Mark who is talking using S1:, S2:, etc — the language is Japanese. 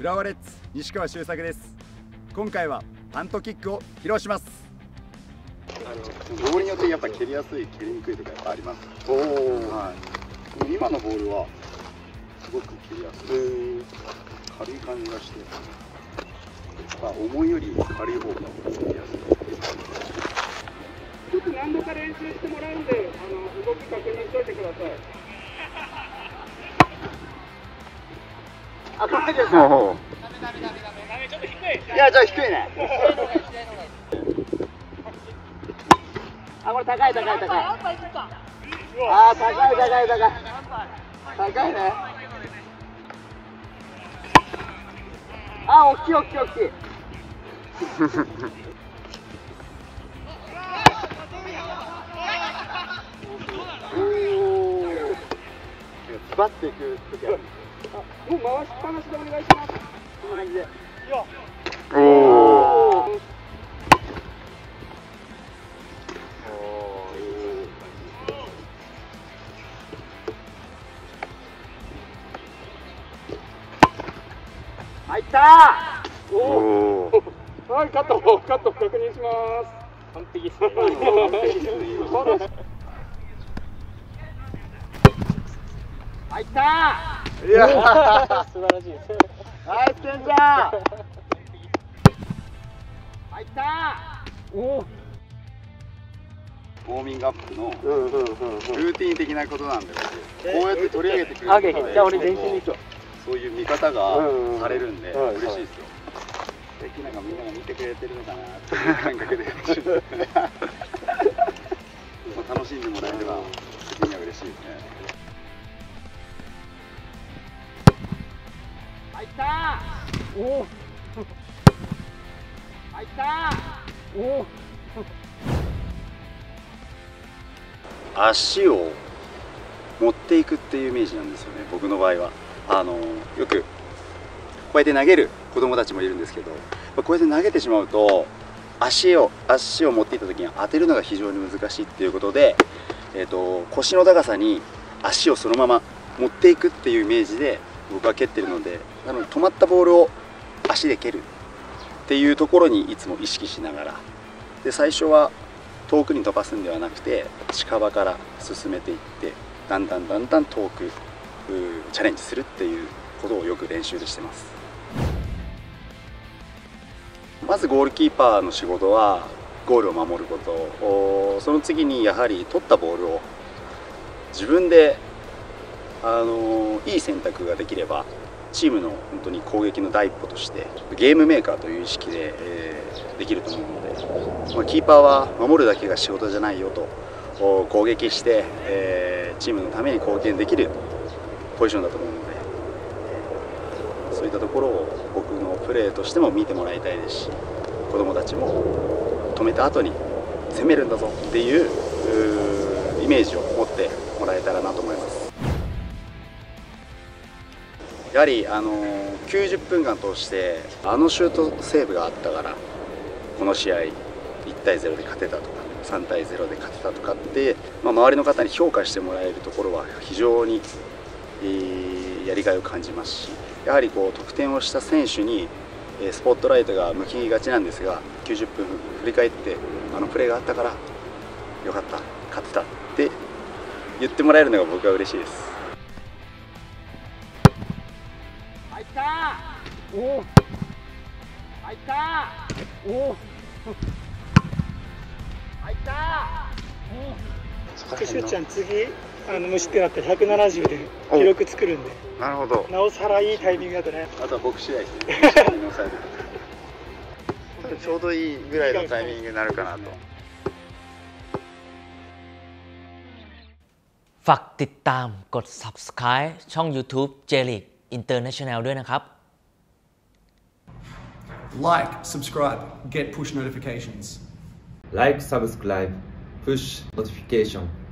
S1: 浦和レッズ西川周作です。今回はパントキックを披露します。ボールによってやっぱ蹴りやすい蹴りにくいとかやっぱあります。はい、今のボールはすごく蹴りやすい、軽い感じがして、重いより軽い方が蹴りやすい。
S2: ちょっと何度か練習してもらうんで、動き確認しておいてください。
S1: あ、これですか。
S2: ちょっと低い。
S1: いや、じゃあ低いね。あ、これ高い高い高い。あ、高い高い高い。高いね。あ、大きい大きい大きい。ズバッていく時ある。
S2: もう回しっぱなしでお願いします。
S1: こんな感じで。
S3: おお。
S1: 入った。
S3: おお。
S2: はい、カット確認します。完璧ですね。
S1: 入った。
S2: いや、素晴らしいです。
S1: ナイスケンちゃん。入った。
S2: おお。
S1: ウォーミングアップのルーティン的なことなんで、こうやって取り上げてくれるので、
S2: じゃあ俺練習に行くわ。
S1: そういう見方がされるんで嬉しいですよ。なんかみんなが見てくれてるのかなっていう感覚で楽しんでもらえれば的には嬉しいですね。入った。
S2: おお。
S1: 入った。
S2: おお。
S1: 足を持っていくっていうイメージなんですよね、僕の場合は。よくこうやって投げる子供たちもいるんですけど、こうやって投げてしまうと足を持っていった時に当てるのが非常に難しいっていうことで、腰の高さに足をそのまま持っていくっていうイメージで僕は蹴ってるので、なので止まったボールを足で蹴るっていうところにいつも意識しながら、で最初は遠くに飛ばすんではなくて近場から進めていって、だんだん遠くチャレンジするっていうことをよく練習でしてます。まずゴールキーパーの仕事はゴールを守ること、その次にやはり取ったボールを自分でいい選択ができればチームの本当に攻撃の第一歩としてゲームメーカーという意識で、できると思うので、キーパーは守るだけが仕事じゃないよと、攻撃して、チームのために貢献できるポジションだと思うので、そういったところを僕のプレーとしても見てもらいたいですし、子どもたちも止めた後に攻めるんだぞっていうイメージを持ってもらえたらなと思います。やはり90分間通してシュートセーブがあったからこの試合1対0で勝てたとか3対0で勝てたとかって、周りの方に評価してもらえるところは非常にやりがいを感じますし、やはり得点をした選手にスポットライトが向きがちなんですが、90分振り返ってプレーがあったからよかった、勝てたって言ってもらえるのが僕は嬉しいです。入った。
S2: おお。
S1: 入った。
S2: おお。
S1: 入った。
S2: しゅうちゃん次無失点だったら170で記録作るんで、
S3: なるほど。
S2: なおさらいいタイミングだとね。
S1: あとは僕試合ですね。
S3: ちょうどいいぐらいのタイミングになるかなと。
S4: ฝากติดตามกด Subscribe ช่อง YouTube J League International ด้วยนะครับ
S5: Like, subscribe, get push notifications.
S6: Like, subscribe, push notification.